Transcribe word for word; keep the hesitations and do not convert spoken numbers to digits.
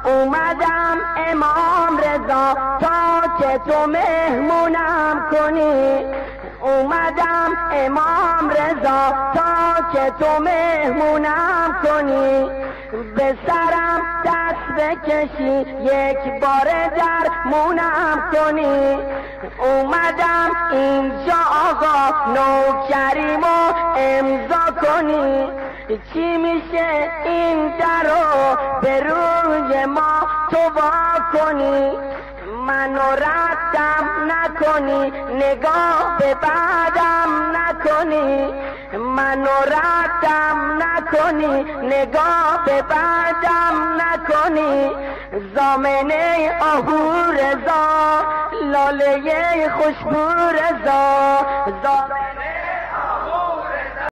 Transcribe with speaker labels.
Speaker 1: اومدم امام رضا تا که تو مهمونم کنی، اومدم امام رضا تا که تو مهمونم کنی، به سرم دست بکشی یک بار درمونم کنی. اومدم اینجا آقا نوکریمو امضا کنی، چی میشه این درو به روی ما تو وا کنی، منو ردم نکنی نگاه به بعدم نکنی، منو ردم نکنی نگاه به بعدم نکنی. زامنه آهو رضا لاله خوشبو رضا،